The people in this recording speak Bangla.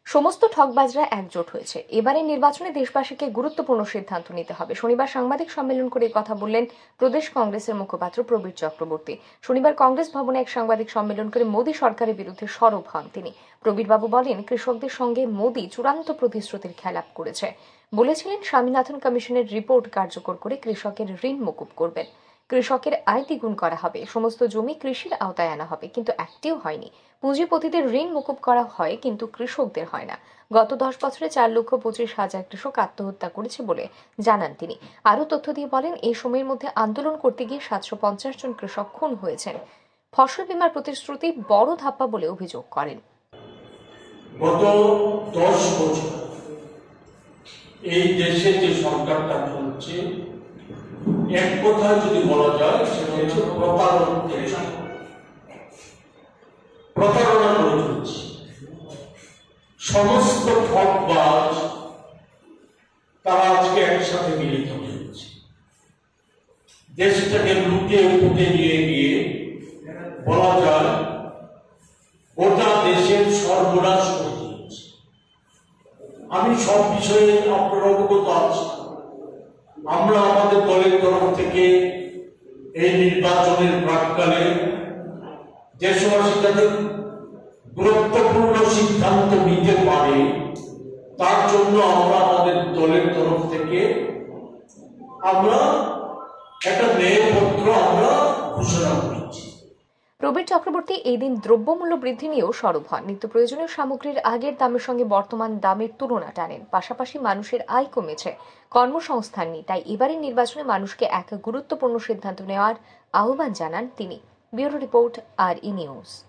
সমস্ত ঠকবাজরা একজোট হয়েছে। এবারের নির্বাচনে দেশবাসীকে গুরুত্বপূর্ণ সিদ্ধান্ত নিতে হবে। শনিবার সাংবাদিক সম্মেলন করে কথা বললেন প্রদেশ কংগ্রেসের মুখপাত্র প্রবীর চক্রবর্তী। শনিবার কংগ্রেস ভবনে এক সাংবাদিক সম্মেলন করে মোদী সরকারের বিরুদ্ধে সরব হন তিনি। প্রবীরবাবু বলেন, কৃষকদের সঙ্গে মোদী চূড়ান্ত প্রতিশ্রুতির খেলাপ করেছে। বলেছিলেন স্বামীনাথন কমিশনের রিপোর্ট কার্যকর করে কৃষকের ঋণ মকুব করবেন, কৃষকের আয় দ্বিগুণ করা হবে, সমস্ত জমি কৃষির আওতায় আনা হবে, কিন্তু একটিও হয়নি। পুঁজিপতিদের ঋণ মকুব করা হয়, কিন্তু কৃষকদের হয় না। গত 10 বছরে 4,25,000 কৃষক আত্মহত্যা করেছে বলে জানান তিনি। আরও তথ্য দিয়ে বলেন, এই সময়ের মধ্যে আন্দোলন করতে গিয়ে 750 জন কৃষক খুন হয়েছেন। ফসল বীমার প্রতিশ্রুতি বড় ধাপ্পা বলে অভিযোগ করেন। গত 10 বছর এই দেশে যে সরকারটা চলছে, এক কথায় যদি বলা যায় সেটা হচ্ছে প্রতারণা করে চলছে। সমস্ত ঠকবাজ তারা আজকে একসাথে মিলিত হয়েছে, দেশটাকে লুটে ফুটে নিয়ে গিয়ে বলা যায় গোটা দেশের সর্বনাশ করে দিয়েছে। আমি সব বিষয়ে আপনার অবগত আছি। আমরা আমাদের দলের তরফ থেকে এই নির্বাচনের প্রাক্কালে দেশবাসী যাতে গুরুত্বপূর্ণ সিদ্ধান্ত নিতে পারে, তার জন্য আমরা আমাদের দলের তরফ থেকে আমরা একটা ন্যায়পত্র আমরা ঘোষণা করেছি। প্রবীর চক্রবর্তী এই দিন দ্রব্যমূল্য বৃদ্ধি নিয়েও সরব হন। নিত্য প্রয়োজনীয় সামগ্রীর আগের দামের সঙ্গে বর্তমান দামের তুলনা টানেন। পাশাপাশি মানুষের আয় কমেছে, কর্মসংস্থান নেই, তাই এবারের নির্বাচনে মানুষকে এক গুরুত্বপূর্ণ সিদ্ধান্ত নেওয়ার আহ্বান জানান তিনি। Bureau report, RE news.